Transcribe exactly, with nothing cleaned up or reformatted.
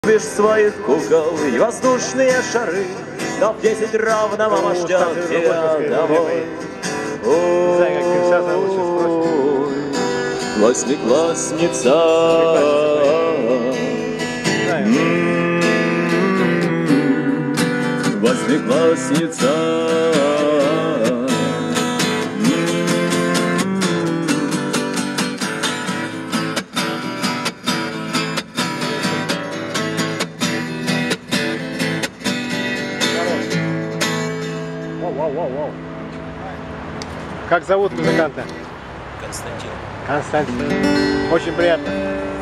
Любишь своих кукол и воздушные шары, но в десять ровно мама ждет тебя домой. Не знаю, как ты сейчас лучше спросишь. Восьмиклассница, восьмиклассница. Воу-воу-воу-воу. Как зовут музыканта? Константин. Константин. Очень приятно.